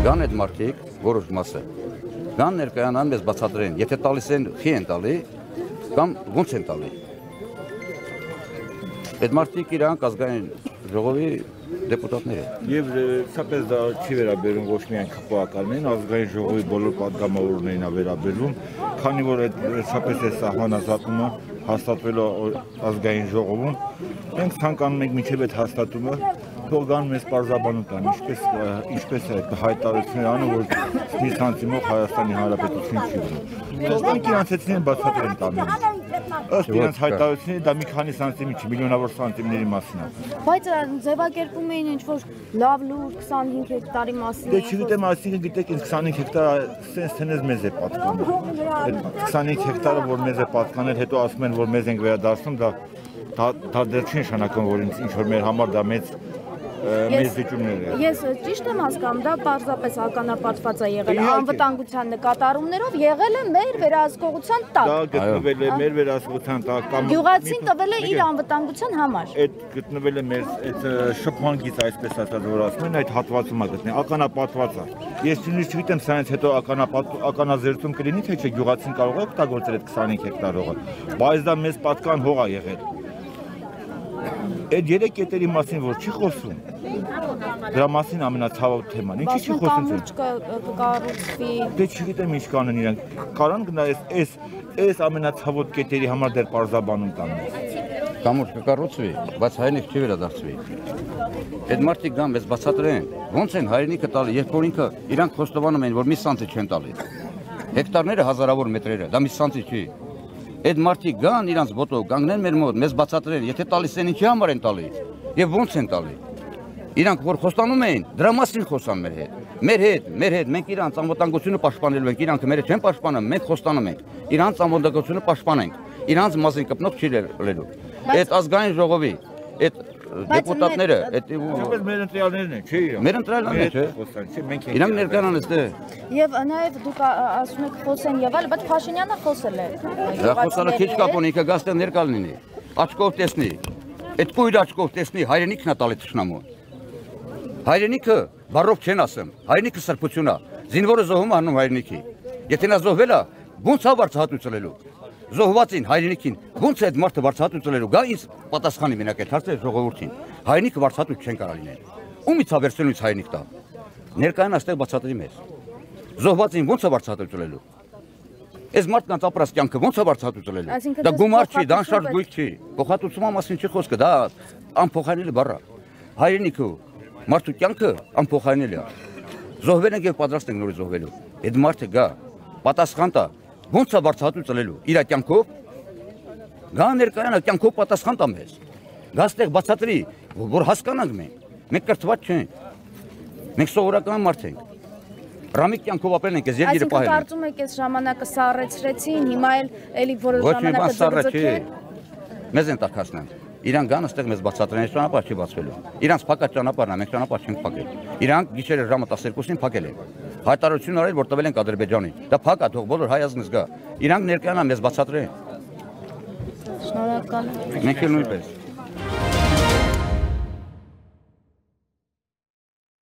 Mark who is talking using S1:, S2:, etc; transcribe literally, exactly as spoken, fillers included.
S1: Կան այդ մարդիկ, որոշ մասը, կան ներկայանան մեզ բացատրեն, եթե տալիս են խի են տալի, կամ ոնց են տալի։ Այդ մարդիկ իրանք ազգային ժողովի դեպուտատներ են։
S2: Եվ սապես դա չի վերաբերում ոչ միայն քպոականներին, ազգային ժողովի բոլոր պատգամավորներին է վերաբերվում, քանի որ այդ սապես է սահմանազատումը հաստատվելու ազգային ժողովում, մենք ցանկանում ենք մինչև այդ հաստատումը թող գան մեզ պարզաբանում տան, ինչպես ինչպես է հայտարարություններ անում, որ մի սանտիմով Հայաստանի Հանրապետություն չի ուզում։ Թող գան իրանցեցին բացատրեն տան։ Ըստ իրանց հայտարարությունների դա մի քանի սանտիմի չի, միլիոնավոր սանտիմների մասին է։
S3: Բայց ձևակերպում էին ինչ-որ լավ լուր քսանհինգ հեկտարի մասին։
S2: Դե չգիտեմ, այսինքն գիտեք, ինձ քսանհինգ հեկտար սենց թենես մեզ է պատկանում։ Այդ քսանհինգ հեկտարը, որ մեզ է պատկանել, հետո ասում են, որ մեզ ենք վերադարձնում, դա դա դեռ չի նշանակում, որ ինչ որ մեր համար դա մեծ մեծ վիճումներ է։
S3: Ես ճիշտ եմ հասկանում, դա պարզապես ականապատված է եղել անվտանգության նկատառումներով, եղել է մեր վերահսկողության տակ։
S2: Դա գտնվել է մեր վերահսկողության տակ կամ
S3: գյուղացին տվել է իր անվտանգության համար։
S2: Այդ գտնվել է մեր այդ շփման գիծ, այսպես ասած, որ ասում են, այդ հատվածում է գտնվել, ականապատված է։ Ես նույնիսկ չգիտեմ, սրանից հետո ականապատ ականազերծում կլինի, թե չէ, գյուղացին կարող է օգտագործել այդ քսանհինգ հեկտար հողը, բայց դա մեզ պատկան հող է եղել։ Այդ երեք կետերի մասին որ չի խոսում, դրա մասին ամենացավոտ թեման, ինչի չի խոսում։
S3: Կկառուցվի։
S2: Դե չգիտեմ ինչ կանեն իրանք, կարան գնա այս այս ամենացավոտ կետերի համար դեռ պարզաբանում տան։
S1: Կամուրջ կկառուցվի, բայց հայրենիք չի վերադարձվի։ Այդ մարդիկ գան մեզ բացատրեն, ոնց են հայրենիքը տալի, երբ որ ինքը իրանք խոստովանում են, որ մի սանտի չեն տալի։ Հեկտարները հազարավոր մետրերը, դա մի սանտի չի։ Այդ մարդիկ գան իրանց ոտով, կանգնեն մեր մոտ, մեզ բացատրեն, եթե տալիս են ինչի համար են տալի, եւ ոնց են տալի։ Իրանք որ խոստանում էին, դրա մասին խոսան մեր հետ։ Մեր հետ, մեր հետ, մենք իրանց անվտանգությունը պաշտպանելու ենք, իրանք մերը չեն պաշտպանում, մենք խոստանում ենք, իրանց անվտանգությունը պաշտպանենք, իրանց մասին կպնող չի լելու։ Այդ ազգային ժողովի, այդ դեպուտատները, այդ
S2: մեր ընտրյալներն են, չէ՞ իրանք։
S1: Մեր ընտրյալներն են, չէ՞։
S2: Մենք
S1: իրանք ներկանան այստեղ։
S3: Եվ նաև դուք ասում եք խոսեն եւ այլ, բայց Փաշինյանը խոսել է։
S1: Դա խոսալը քիչ կապ ունի, ինքը գաստեղ ներկալ լինի։ Աչքով տեսնի։ Այդ կույր աչքով տեսնի, հայրենիքն է տալի թշնամուն։ Հայրենիքը բառով չեն ասում, հայրենիքը սրբություն է։ Զինվորը զոհում է անում հայրենիքի։ Եթե նա զոհվել է, ո՞նց է վարձահատուցելու։ Զոհվածին հայրենիքին ո՞նց է այդ մարդը վարձահատուցելու։ Գա ինձ պատասխանի մենակ այդ հարցը ժողովրդին։ Հայրենիքը վարձահատուց չեն կարող լինել։ Ումից է վերցնելուց հայրենիք տա։ Ներկայան այստեղ բացատրի մեզ։ Զոհվածին ո՞նց է վարձահատուցելու։ Այս մարդկանց ապրած կյանքը ո՞նց է վարձահատուցելու։ Դա գումար չի, դա անշարժ գույք չի։ Փոխհատուցման մասին չի խոսքը, դա անփոխանելի բառ է։ Հայրենիքը մարդու կյանքը անփոխանելի է։ Զոհվել ենք եւ պատրաստ ենք նորից զոհվելու։ Այդ մարդը գա, պատասխան տա, ո՞նց է վարձահատուցելու իր կյանքով։ Գա ներկայանա կյանքով պատասխան տա մեզ։ Գա ստեղ բացատրի, որ հասկանանք մենք։ Մենք կրթված չենք։ Մենք սովորական մարդ ենք։ Ռամիկ կյանքով ապրել ենք, այս երկիրը պահել ենք։
S3: Այսինքն կարծում եք այս ժամանակը սառեցրեցին, հիմա էլ էլի որոշ ժամանակը ձգձգեն։
S1: Մեզ են տակասնան։ Իրանք գան այստեղ մեզ բացատրեն, ճանապարհ չի բացվելու։ Իրանք փակած ճանապարհն է, մենք ճանապարհ չենք փակել։ Իրանք գիշերը ժամը տասներկուսին փակել են։ Հայտարարություն արել, որ տվել ենք Ադրբեջանին։ Դա փակ է, թող բոլոր հայ ազգը զգա։ Իրանք ներկայանա մեզ բացատրեն։
S3: Շնորհակալ եմ։
S1: Մենք էլ նույնպես։